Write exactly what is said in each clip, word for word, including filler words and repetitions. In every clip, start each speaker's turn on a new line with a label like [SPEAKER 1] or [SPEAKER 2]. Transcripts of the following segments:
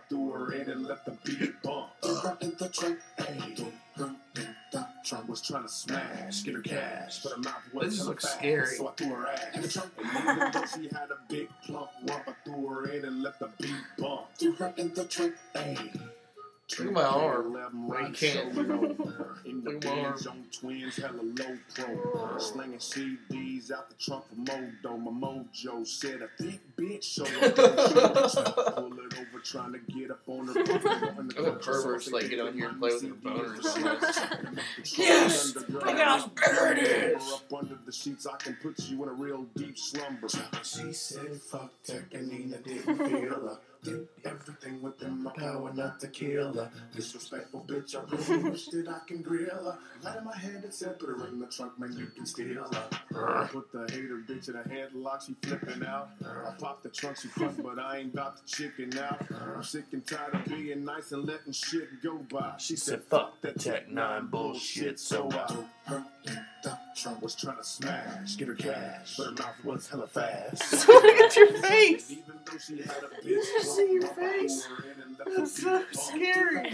[SPEAKER 1] threw her in and let the beat bump. Threw her in the trunk, ayy. Threw her in the trunk. Was trying to smash, get her cash, but her mouth was
[SPEAKER 2] This looks
[SPEAKER 1] fast,
[SPEAKER 2] scary.
[SPEAKER 1] so I threw her ass in the trunk. And even though she had a big plump rump, I threw her in and let the beat bump. Threw her in the trunk, ayy.
[SPEAKER 2] Look at my arm. Well, you can't.
[SPEAKER 1] In the Benz on twins, hella low pro. Slinging C Ds out the trunk for Modo. My mojo said a thick bitch, so I pull it over, trying to get up on her.
[SPEAKER 2] Other perverts like get on here and play with their boners.
[SPEAKER 1] Yes!
[SPEAKER 2] Look how bigger it is!
[SPEAKER 1] Up under the sheets, I can put you in a real deep slumber. She said, fuck Tech and Nina, didn't feel her. Did everything within my power not to kill her. Disrespectful bitch, I really wish that I can grill her. Light in my head and said, put her in the trunk, man, you can steal her. I put the hater bitch in a headlock, she flipping out. I pop the trunk, she fuck, but I ain't about to chicken out. I'm sick and tired of being nice and letting shit go by. She said, fuck that Tech nine bullshit, so I threw her in the trunk. Was trying to smash, get her cash, but her mouth was hella fast.
[SPEAKER 2] Look at your face!
[SPEAKER 1] Even though she had a bitch,
[SPEAKER 2] See your face? That's so scary.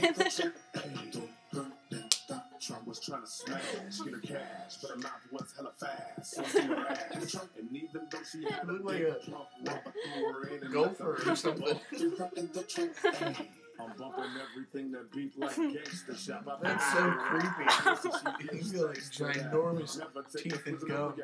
[SPEAKER 1] Was trying to smash, get her cash, but her mouth was hella fast. So I threw her ass. And even though she had a
[SPEAKER 2] like
[SPEAKER 1] big
[SPEAKER 2] a
[SPEAKER 1] plump rump, I threw her in and
[SPEAKER 2] gopher or something.
[SPEAKER 1] threw her in the trunk. I'm bumping everything that beat like gangster shop.
[SPEAKER 2] That's so creepy. You feel like ginormous teeth and gums.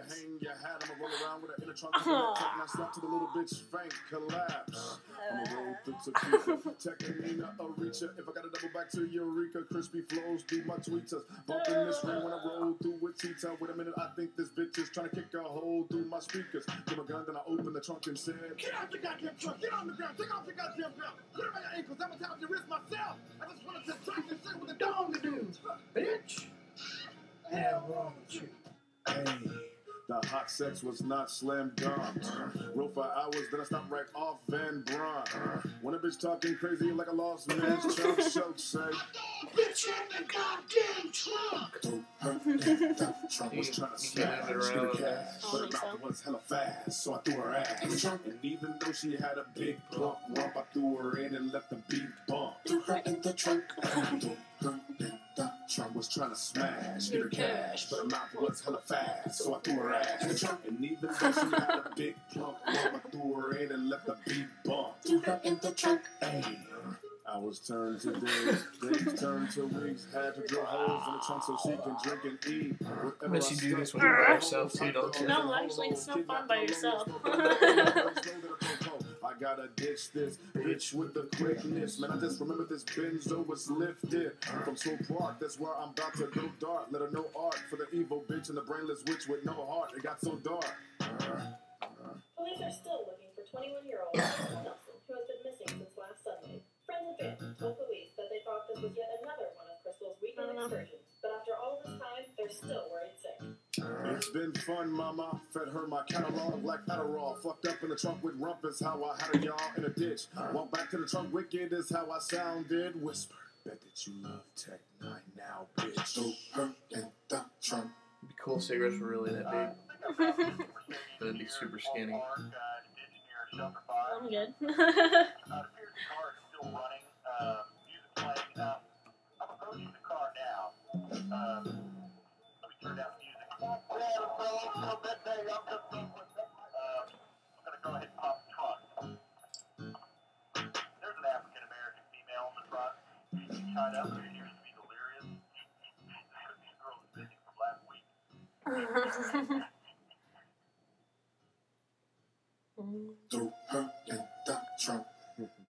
[SPEAKER 1] Slap to the little bitch, faint collapse. I'm a roll through tequila, Technina, a reacher. If I gotta double back to Eureka, crispy flows through my tweeters. Bumping this ring when I roll through with Tita. Wait a minute, I think this bitch is trying to kick a hole through my speakers. Give a gun, then I open the trunk and said, get out the goddamn trunk, get on the ground, take off your goddamn belt. Put it on your ankles, I'm gonna tap your wrist myself. I just wanted to try and say what the dog to do. Bitch, hell wrong with you. Hey. The hot sex was not slam dunk. Roll for hours, then I stopped right off Van Braun. When a bitch talking crazy like a lost man's chunk, choke say, bitch in the goddamn trunk. Threw her in the trunk. Was trying to smash, get her cash, but her mouth was hella fast, so I threw her ass in the trunk. And even though she had a big plump rump, I threw her in and let the beat bump. Threw her in the trunk. Threw her in the trunk. Was trying to smash, get her cash, but her mouth was hella fast, so I threw her ass in the trunk. And even though she had a big plump rump, I threw her in and let the beat bump. Threw her in the trunk. Ayy. Hours turned to days, days turned to weeks. Had to drill holes in the trunk so she can drink and eat.
[SPEAKER 2] I bet you do this when you're by yourself too, don't you?
[SPEAKER 3] No, actually, it's no fun by yourself.
[SPEAKER 1] I gotta ditch this bitch with the quickness. Man, I just remember this Benzo was lifted from Soul Park. That's where I'm about to go dark. Let her know art for the evil bitch and the brainless witch with no heart. It got so dark.
[SPEAKER 4] Police are still looking for twenty-one-year-old Nelson, who has been missing since last Sunday. Friends and family told police that they thought this was yet another one of Crystal's weekend excursions, but after all this time, they're still worried sick.
[SPEAKER 1] It's been fun, mama. Fed her my catalog like Adderall. Fucked up in the trunk with rump is how I had a y'all in a ditch. Walk back to the trunk, wicked is how I sounded. Whisper, bet that you love Tech nine now, bitch. Threw her in the trunk.
[SPEAKER 2] It'd be cool if cigarettes were really that big. That'd be super skinny.
[SPEAKER 3] I'm good.
[SPEAKER 5] Tied up, it appears to be delirious. This girl is missing from last week.
[SPEAKER 1] Threw her in the trunk.